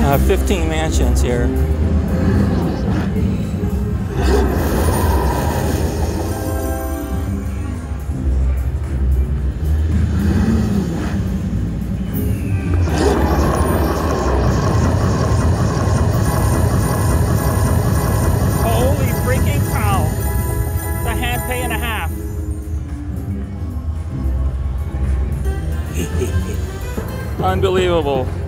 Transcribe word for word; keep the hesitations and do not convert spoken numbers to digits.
uh, fifteen mansions here. Holy freaking cow! It's a Handpay and a half. Unbelievable.